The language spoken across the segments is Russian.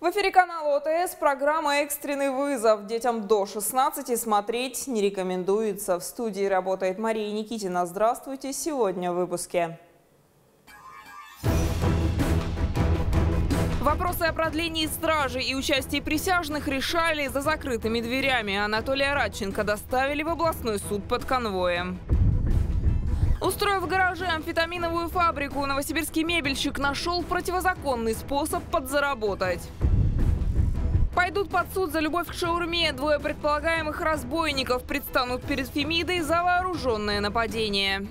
В эфире канала ОТС программа «Экстренный вызов». Детям до 16 смотреть не рекомендуется. В студии работает Мария Никитина. Здравствуйте. Сегодня в выпуске. Вопросы о продлении стражи и участии присяжных решали за закрытыми дверями. Анатолия Радченко доставили в областной суд под конвоем. Устроив в гараже амфетаминовую фабрику, новосибирский мебельщик нашел противозаконный способ подзаработать. Пойдут под суд за любовь к шаурме. Двое предполагаемых разбойников предстанут перед Фемидой за вооруженное нападение.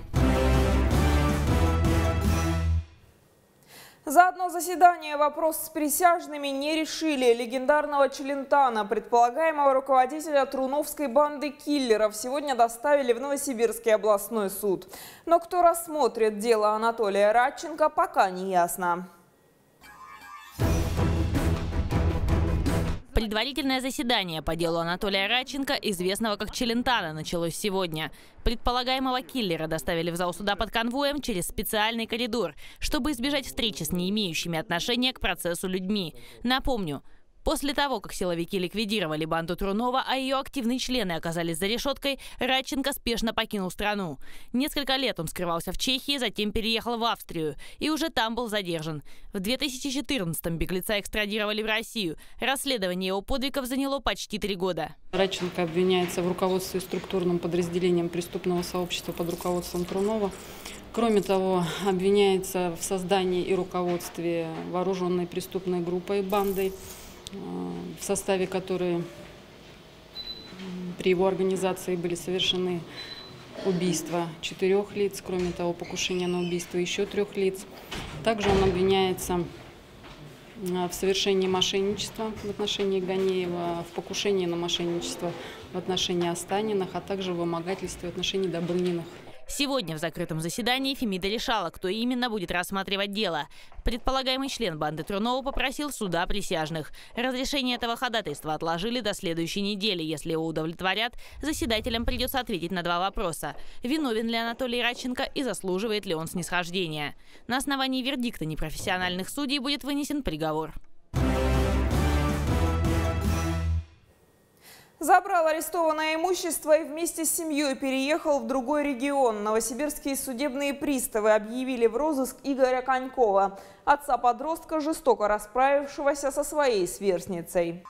За одно заседание вопрос с присяжными не решили. Легендарного Челентана, предполагаемого руководителя труновской банды киллеров, сегодня доставили в Новосибирский областной суд. Но кто рассмотрит дело Анатолия Радченко, пока не ясно. Предварительное заседание по делу Анатолия Радченко, известного как Челентана, началось сегодня. Предполагаемого киллера доставили в зал суда под конвоем через специальный коридор, чтобы избежать встречи с не имеющими отношения к процессу людьми. Напомню, после того, как силовики ликвидировали банду Трунова, а ее активные члены оказались за решеткой, Радченко спешно покинул страну. Несколько лет он скрывался в Чехии, затем переехал в Австрию и уже там был задержан. В 2014-м беглеца экстрадировали в Россию. Расследование его подвигов заняло почти 3 года. Радченко обвиняется в руководстве структурным подразделением преступного сообщества под руководством Трунова. Кроме того, обвиняется в создании и руководстве вооруженной преступной группой бандой, в составе которой при его организации были совершены убийства 4 лиц, кроме того, покушение на убийство еще 3 лиц. Также он обвиняется в совершении мошенничества в отношении Ганеева, в покушении на мошенничество в отношении Останиных, а также в вымогательстве в отношении Добрыниных. Сегодня в закрытом заседании Фемида решала, кто именно будет рассматривать дело. Предполагаемый член банды Трунова попросил суда присяжных. Разрешение этого ходатайства отложили до следующей недели. Если его удовлетворят, заседателям придется ответить на 2 вопроса. Виновен ли Анатолий Радченко и заслуживает ли он снисхождения? На основании вердикта непрофессиональных судей будет вынесен приговор. Забрал арестованное имущество и вместе с семьей переехал в другой регион. Новосибирские судебные приставы объявили в розыск Игоря Конькова, отца подростка, жестоко расправившегося со своей сверстницей.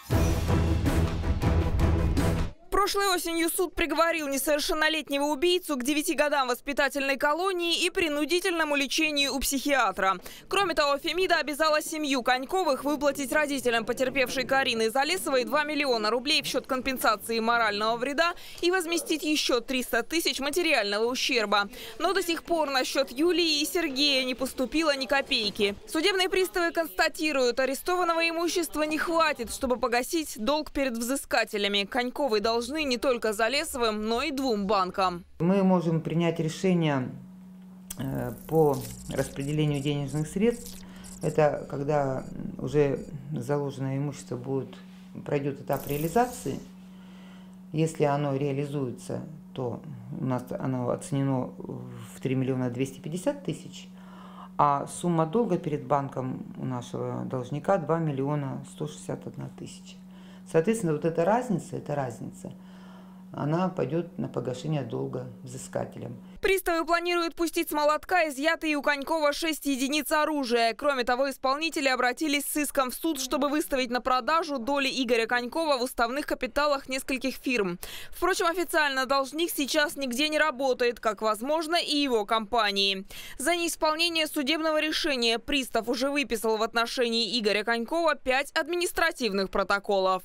Прошлой осенью суд приговорил несовершеннолетнего убийцу к 9 годам воспитательной колонии и принудительному лечению у психиатра. Кроме того, Фемида обязала семью Коньковых выплатить родителям потерпевшей Карины Залесовой 2 миллиона рублей в счет компенсации морального вреда и возместить еще 300 тысяч материального ущерба. Но до сих пор на счет Юлии и Сергея не поступило ни копейки. Судебные приставы констатируют, арестованного имущества не хватит, чтобы погасить долг перед взыскателями. Коньковы должны не только Залесовым, но и 2 банкам. Мы можем принять решение по распределению денежных средств. Это когда уже заложенное имущество пройдет этап реализации. Если оно реализуется, то у нас оно оценено в 3 миллиона 250 тысяч, а сумма долга перед банком у нашего должника 2 миллиона 161 тысяча. Соответственно, вот эта разница, она пойдет на погашение долга взыскателям. Приставы планируют пустить с молотка изъятые у Конькова 6 единиц оружия. Кроме того, исполнители обратились с иском в суд, чтобы выставить на продажу доли Игоря Конькова в уставных капиталах нескольких фирм. Впрочем, официально должник сейчас нигде не работает, как возможно и его компании. За неисполнение судебного решения пристав уже выписал в отношении Игоря Конькова 5 административных протоколов.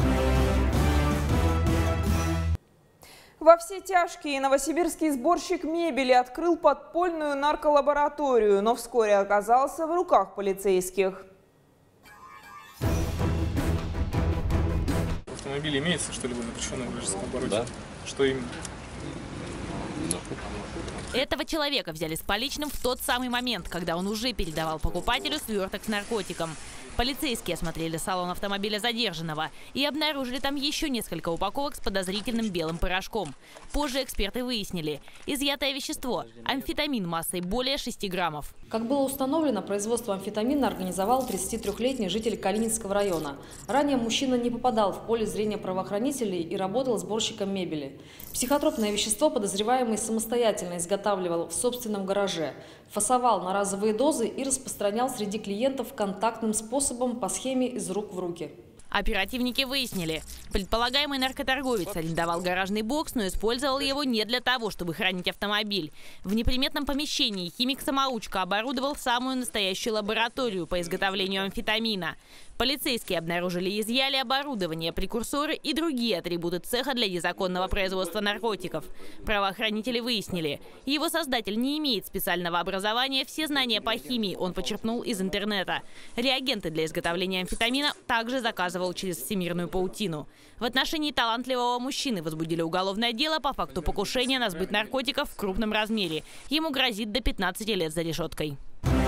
Во все тяжкие новосибирский сборщик мебели открыл подпольную нарколабораторию, но вскоре оказался в руках полицейских. В автомобиле имеется что-либо запрещенное в гражданском обороте? Да. Что именно? Этого человека взяли с поличным в тот самый момент, когда он уже передавал покупателю сверток с наркотиком. Полицейские осмотрели салон автомобиля задержанного и обнаружили там еще несколько упаковок с подозрительным белым порошком. Позже эксперты выяснили, изъятое вещество – амфетамин массой более 6 граммов. Как было установлено, производство амфетамина организовал 33-летний житель Калининского района. Ранее мужчина не попадал в поле зрения правоохранителей и работал сборщиком мебели. Психотропное вещество подозреваемый самостоятельно изготавливал в собственном гараже, фасовал на разовые дозы и распространял среди клиентов контактным способом по схеме из рук в руки. Оперативники выяснили, предполагаемый наркоторговец арендовал гаражный бокс, но использовал его не для того, чтобы хранить автомобиль. В неприметном помещении химик-самоучка оборудовал самую настоящую лабораторию по изготовлению амфетамина. Полицейские обнаружили и изъяли оборудование, прекурсоры и другие атрибуты цеха для незаконного производства наркотиков. Правоохранители выяснили, его создатель не имеет специального образования, все знания по химии он почерпнул из интернета. Реагенты для изготовления амфетамина также заказывал через всемирную паутину. В отношении талантливого мужчины возбудили уголовное дело по факту покушения на сбыт наркотиков в крупном размере. Ему грозит до 15 лет за решеткой.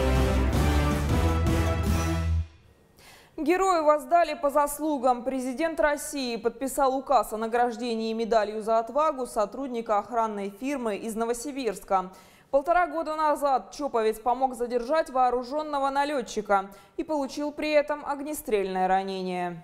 Герою воздали по заслугам. Президент России подписал указ о награждении медалью за отвагу сотрудника охранной фирмы из Новосибирска. 1,5 года назад чоповец помог задержать вооруженного налетчика и получил при этом огнестрельное ранение.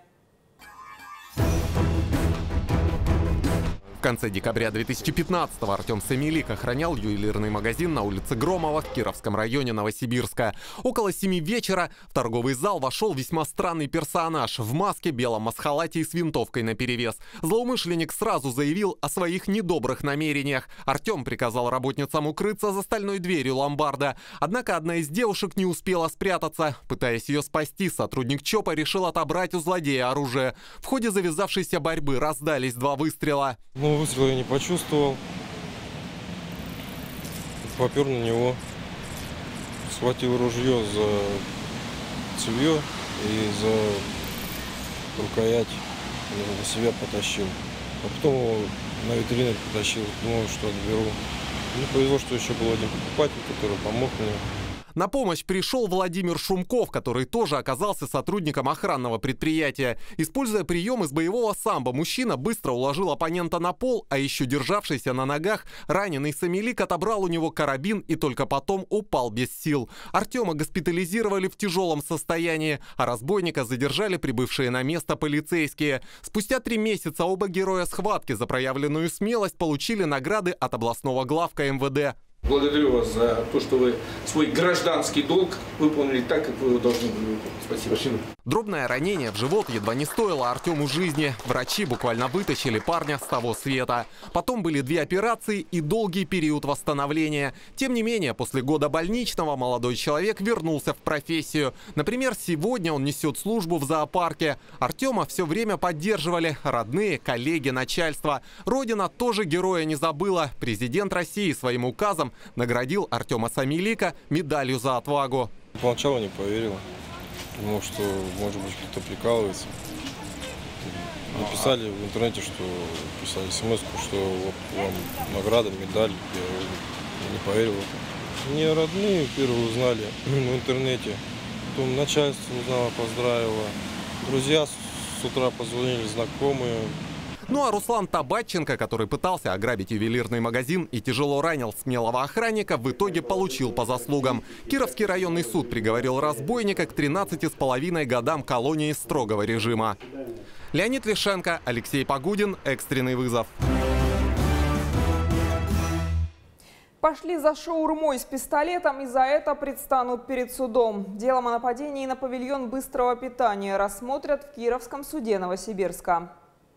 В конце декабря 2015-го Артем Самилик охранял ювелирный магазин на улице Громова в Кировском районе Новосибирска. Около 7 вечера в торговый зал вошел весьма странный персонаж в маске, белом масхалате и с винтовкой наперевес. Злоумышленник сразу заявил о своих недобрых намерениях. Артем приказал работницам укрыться за стальной дверью ломбарда. Однако одна из девушек не успела спрятаться. Пытаясь ее спасти, сотрудник ЧОПа решил отобрать у злодея оружие. В ходе завязавшейся борьбы раздались 2 выстрела. Выстрела я не почувствовал. Попер на него. Схватил ружье за цевье и за рукоять на себя потащил. А потом его на витрину потащил. Думал, что отберу. Не повезло, что еще был один покупатель, который помог мне. На помощь пришел Владимир Шумков, который тоже оказался сотрудником охранного предприятия. Используя прием из боевого самбо, мужчина быстро уложил оппонента на пол, а еще державшийся на ногах раненый Самилик отобрал у него карабин и только потом упал без сил. Артема госпитализировали в тяжелом состоянии, а разбойника задержали прибывшие на место полицейские. Спустя 3 месяца оба героя схватки за проявленную смелость получили награды от областного главка МВД. Благодарю вас за то, что вы свой гражданский долг выполнили так, как вы его должны были выполнить. Спасибо. Дробное ранение в живот едва не стоило Артему жизни. Врачи буквально вытащили парня с того света. Потом были 2 операции и долгий период восстановления. Тем не менее, после года больничного молодой человек вернулся в профессию. Например, сегодня он несет службу в зоопарке. Артема все время поддерживали родные, коллеги, начальство. Родина тоже героя не забыла. Президент России своим указом наградил Артема Самилика медалью за отвагу. Поначалу не поверил. Думал, что, может быть, кто-то прикалывается. Написали в интернете, что писали смс-ку, что вот вам награда, медаль. Я не поверил. Мне родные первые узнали в интернете. Потом начальство узнало, поздравило. Друзья с утра позвонили, знакомые. Ну а Руслан Табаченко, который пытался ограбить ювелирный магазин и тяжело ранил смелого охранника, в итоге получил по заслугам. Кировский районный суд приговорил разбойника к 13,5 годам колонии строгого режима. Леонид Лишенко, Алексей Погудин. Экстренный вызов. Пошли за шаурмой с пистолетом и за это предстанут перед судом. Делом о нападении на павильон быстрого питания рассмотрят в Кировском суде Новосибирска.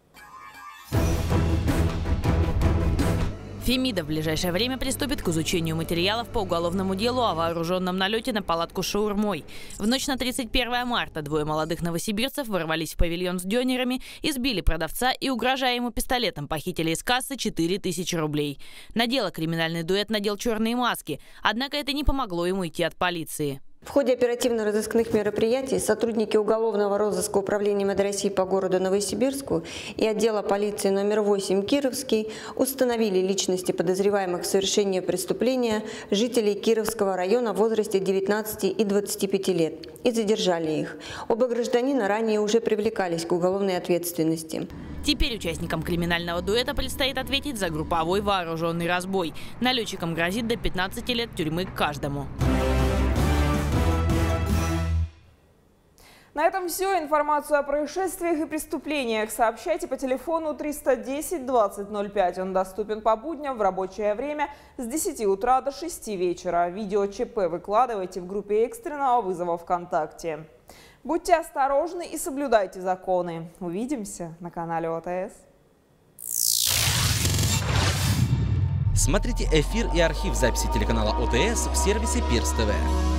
Фемида в ближайшее время приступит к изучению материалов по уголовному делу о вооруженном налете на палатку с шаурмой. В ночь на 31 марта 2 молодых новосибирцев ворвались в павильон с дёнерами, избили продавца и, угрожая ему пистолетом, похитили из кассы 4000 рублей. На дело криминальный дуэт надел черные маски, однако это не помогло ему уйти от полиции. В ходе оперативно-розыскных мероприятий сотрудники уголовного розыска Управления МВД России по городу Новосибирску и отдела полиции номер 8 Кировский установили личности подозреваемых в совершении преступления жителей Кировского района в возрасте 19 и 25 лет и задержали их. Оба гражданина ранее уже привлекались к уголовной ответственности. Теперь участникам криминального дуэта предстоит ответить за групповой вооруженный разбой. Налетчикам грозит до 15 лет тюрьмы каждому. На этом все. Информацию о происшествиях и преступлениях сообщайте по телефону 310 20 05. Он доступен по будням в рабочее время с 10 утра до 6 вечера. Видео ЧП выкладывайте в группе экстренного вызова ВКонтакте. Будьте осторожны и соблюдайте законы. Увидимся на канале ОТС. Смотрите эфир и архив записи телеканала ОТС в сервисе Перс ТВ.